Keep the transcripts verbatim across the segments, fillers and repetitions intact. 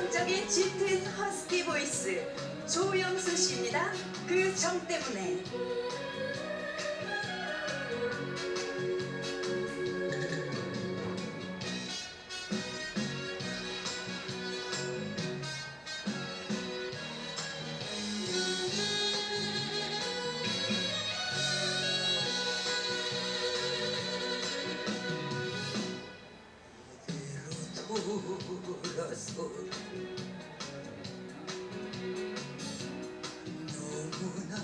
매력적인 짙은 허스키 보이스 조영수 씨입니다. 그 정 때문에. 돌아서 너무나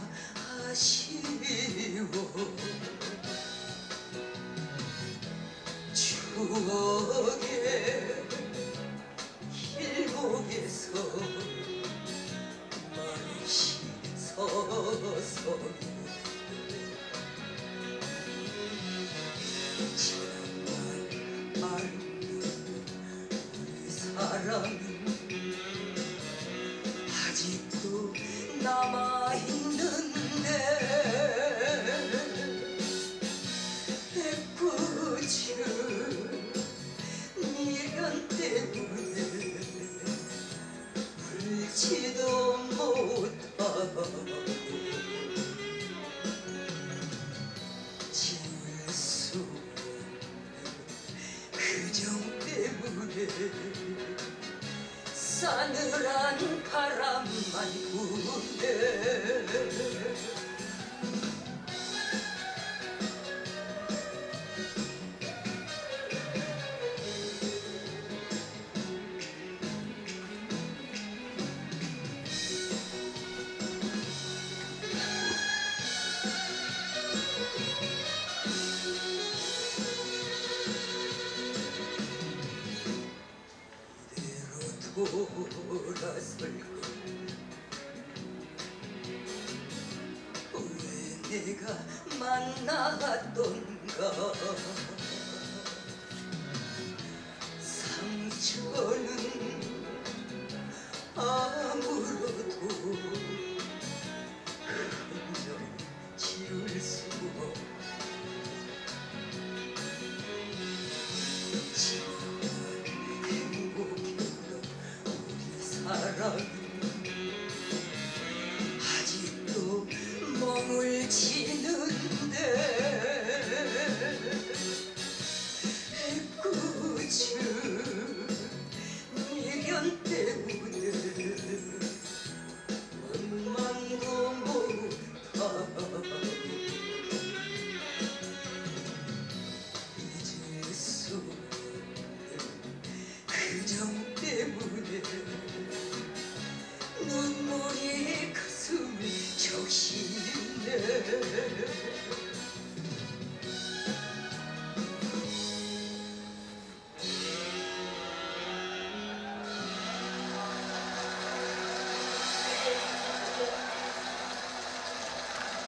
아쉬워. 추억의 길목에서 말없이 서서 정말 말 사랑은 아직도 남아있는데 애꿎은 미련 때문에 울지도 못하고 지울 수 없는 그정 때문에 싸늘한 바람만 부네. 돌아설고 왜 내가 만났던가. 상처는 아무로도 흔적 지울 수 없고 사랑은 아직도 멍을 치는데 애꿎은 미련 때문에 원망도 못하고 잊을 수 없는 그정 때문에 눈물이 가슴을 적시네.